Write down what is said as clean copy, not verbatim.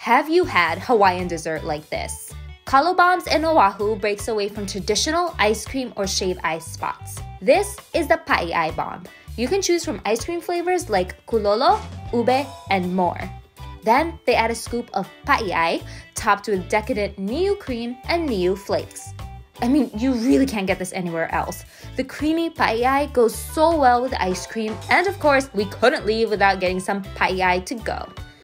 Have you had Hawaiian dessert like this? Kalo Bombs in Oahu breaks away from traditional ice cream or shaved ice spots. This is the pa'i'ai bomb. You can choose from ice cream flavors like kulolo, ube, and more. Then they add a scoop of pa'i'ai topped with decadent niu cream and niu flakes. I mean, you really can't get this anywhere else. The creamy pa'i'ai goes so well with ice cream, and of course, we couldn't leave without getting some pa'i'ai to go.